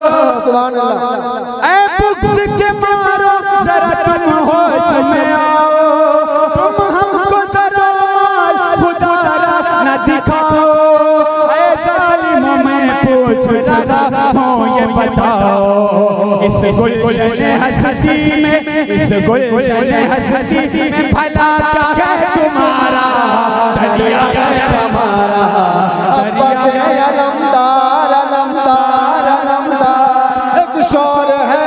सुभान अल्लाह। ऐ बुग़्ज़ के मारो जरा तुम होश में आओ, तुम हमको जरा माल खुदा न दिखाओ। ऐ ज़ालिमों मैं पूछ रहा हूँ ये बताओ, इस गुलशन हस्ती में, इस गुलशन हस्ती में भला क्या है तुम्हारा? दरिया है हमारा, अब्बास अलमदार अलमदार अलमदार एक शोर है।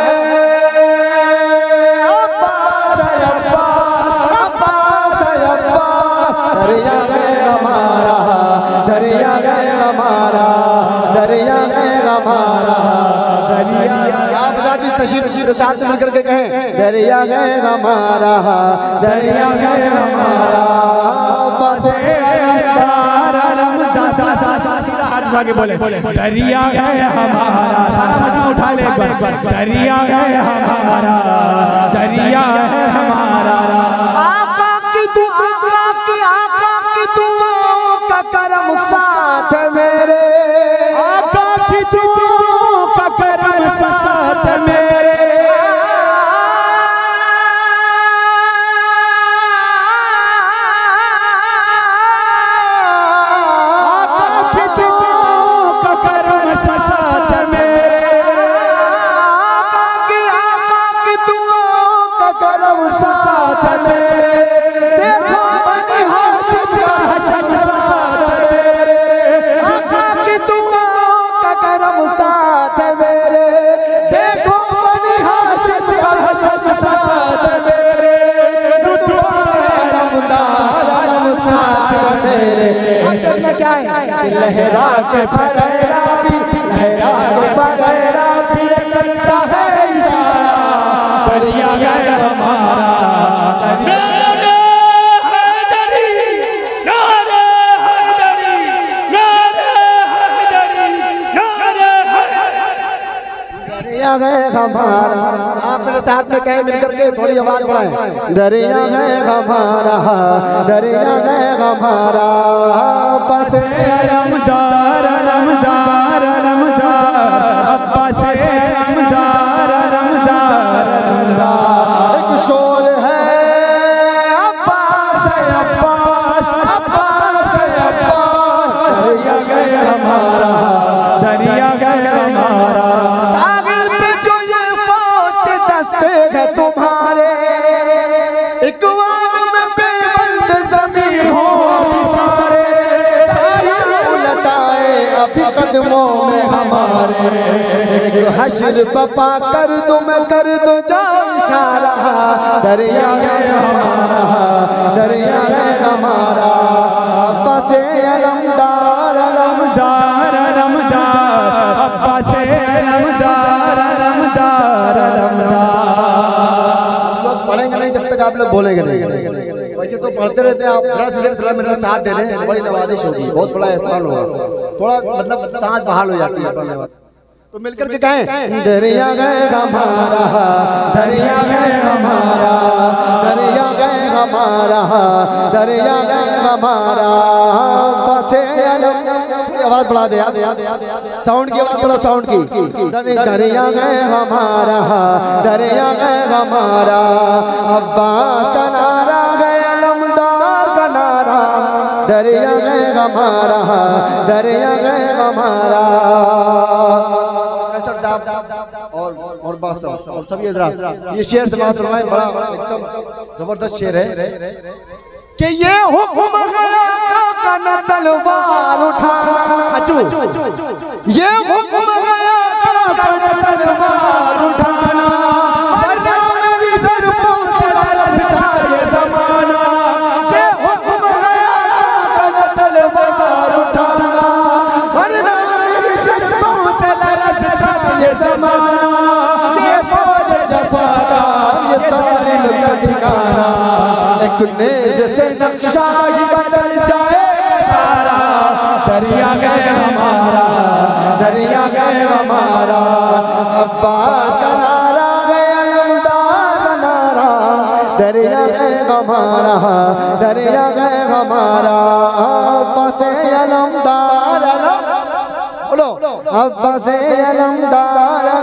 अब्बास अब्बास अब्बास दरिया है हमारा, दरिया है हमारा, दरिया है हमारा, दरिया। आप ज़ाती तशरीफ़ साथ मिलकर के कहें, दरिया है हमारा, दरिया है हमारा। अब्बास अलमदार आगे बोले दरिया है हमारा, सारा मजमा उठा ले एक बार। दरिया है हमारा, दरिया है हमारा। आका की दुआ का करम साथ मेरे, आका की दुआ का करम साथ मेरे। क्या है लहरा के फरेरा भी, लहरा के फरेरा भी करता है इशारा। दरिया है हमारा, नारे हैदरी, नारे हैदरी, नारे हैदरी, नारे हैदरी। दरिया है हमारा। आप मेरे साथ में कहें मिलकर के, थोड़ी आवाज बढ़ाएं। दरिया है हमारा, दरिया है हमारा। अब्बास अलमदार अलमदार अलमदार, अब्बास अलमदार अलमदार अलमदार एक शोर है। अब्बास अब्बास अब्बास अब्बास दरिया है हमारा, दरिया है हमारा। साहिल पे जो ये फौज दस्ते है तुम्हारे, इकवान में बेबंद जमीन हो सारे, अभी कदमों में हमारे। एक हश्र बपा कर दो, मैं कर दो जाओ इशारा। दरिया है हमारा, दरिया है हमारा। अब्बास अलमदार अलमदार अलमदार, अब्बास अलमदार अलमदार अलमदार। आप लोग पढ़ेंगे नहीं जब तक आप लोग बोलेंगे नहीं। वैसे तो पढ़ते रहते हैं आप, थोड़ा मेरा साथ दे दें, बड़ी नवाजिश होगी, बहुत बड़ा एहसान होगा। थोड़ा मतलब सांस बहाल हो जाती है पढ़ने वाले। तो मिलकर के कहें, दरिया है हमारा, दरिया है हमारा, दरिया है हमारा, दरिया है हमारा। अब्बास अलम, आवाज बढ़ा दे, साउंड की आवाज बढ़ा, साउंड की। दरिया है हमारा, दरिया है हमारा। अब्बास का नारा है, अलमदार का नारा। दरिया है हमारा, दरिया है हमारा। और बात और सभी हज़रात, ये शेर समाअत फरमाएं, बड़ा एकदम जबरदस्त शेर है कि ये हुक्म गया का न तलवार उठाना। अचू ये हुक्म गया का न तलवार उठाना, वरना मेरी ज़ुल्फ़ों से लरज़ता ये ज़माना। ये हुक्म गया का न तलवार उठाना, वरना मेरी ज़ुल्फ़ों से लरज़ता ये ज़माना। ये फौज जफ़ादार, ये सालिम का ठिकाना, एक नेज़ से नक्शा ही बदल जाएगा सारा। दरिया गए हमारा, दरिया गए हमारा। अब्बास का नारा गए, अलमदार का नारा। दरिया गए हमारा, दरिया गए हमारा। अब्बास अलमदार, बोलो अब्बास अलमदार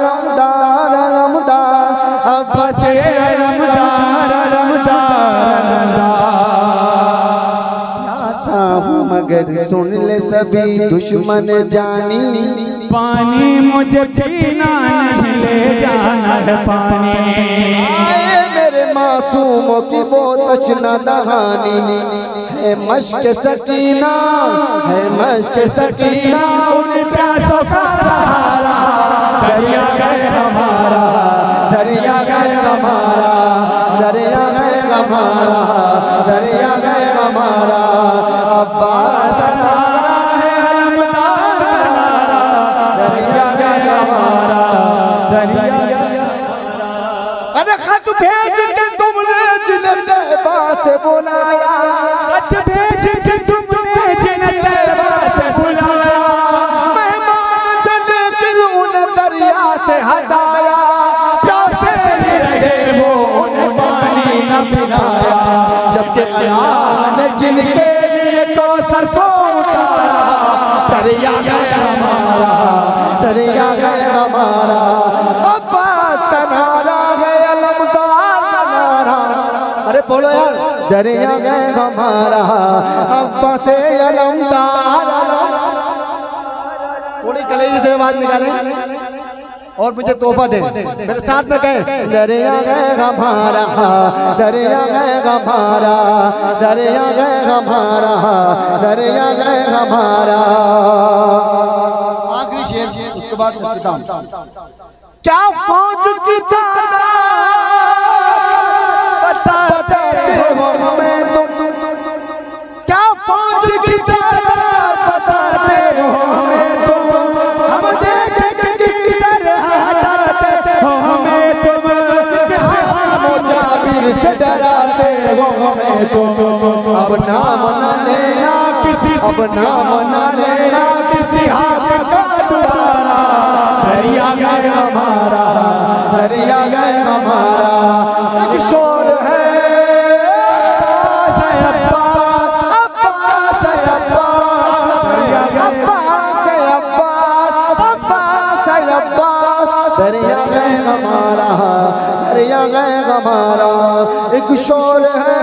मगर सुन ले सभी दुश्मन जानी, पानी मुझे पीना नहीं, ले जाना है पानी। आए मेरे मासूमों की वो तशना दहानी, है मश्क सकीना, है मश्क सकीना, उन प्यासों का सहारा दरिया गए हमारा, दरिया गए हमारा, दरिया गए हमारा, दरिया गए हमारा। अब्बास नारा है अलमदार नारा, दरिया गए हमारा, दरिया गए हमारा। अरे खत भेज के तुमने जिन तैबा से बुलाया, खत भेज के तुमने जिन तैबा से बुलाया, मेहमान थे लेकिन उन्हें दरिया से हटाया, प्यासे ही रहे वो उन्हें पानी न पिलाया। जबकि अल्लाह ने जिनके लिए कौसर को उतारा, दरिया गए हमारा, दरिया गए हमारा। अब्बास का नारा है अलमदार का नारा, अरे बोलो यार, दरिया गए हमारा, अब्बास से अलमदार। थोड़ी कलेजी से आवाज निकालें और मुझे तोहफा दें, मेरे साथ में कहें, दरिया गए हमारा, दरिया गए हमारा, दरिया गए हमारा, दरिया गए हमारा। आखिरी शेर, उसके बाद क्या फौज की तादाद बताते हो हमें तुम, क्या फौज की तादाद बताते हो हमें तुम, हम देखें से डराते हो हमें तुम। अब नाम न लेना किसी, अब नाम न लेना किसी हाथ का दोबारा, दरिया गए हमारा, दरिया गए हमारा। एक शोर है अब्बास है अब्बास, अब्बास है अब्बास, दरिया गए अब्बास है अब्बास, अब्बास है अब्बास, दरिया गए हमारा, दरिया गए हमारा। एक शोर है,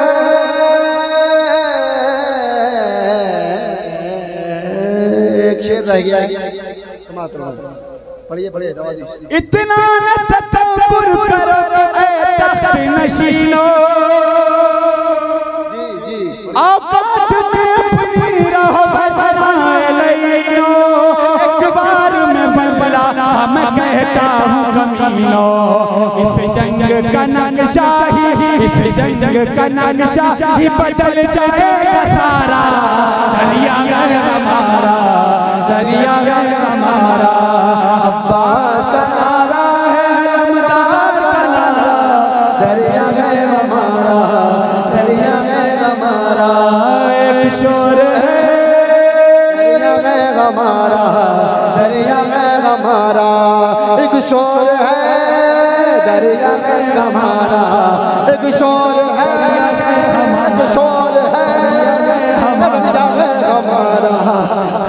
एक शेर रह गया है, समाप्त करो, पढ़िए पढ़िए नवाजी। इतना न तकब्बुर करो ऐ तख्त नशीनो, जी जी, औकात में अपनी रहो बनाए लईनो, एक बार में बलबला मैं कहता हूँ कमीनो, इस जंग का नक्शा ही, इस जंग का नक्शा ही बदल जाएगा सारा, दरिया गए हमारा, दरिया गए हमारा। अब्बास का नारा है अलमदार का नारा, दरिया गए हमारा, दरिया गए हमारा। एक शोर है, दरिया गए हमारा, दरिया गए हमारा। एक शोर है, दरिया गए हमारा, एक शोर है, एक शोर है, दरिया गए हमारा,